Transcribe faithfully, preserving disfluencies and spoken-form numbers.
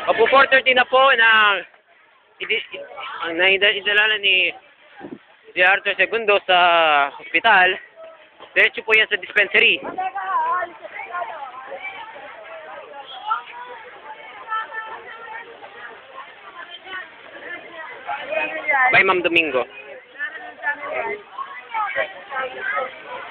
Opo, four thirty na po na idi, ang naidala ni si Arthur Segundo sa ospital. Diretso po yan sa dispensary. Bye, Ma'am Domingo.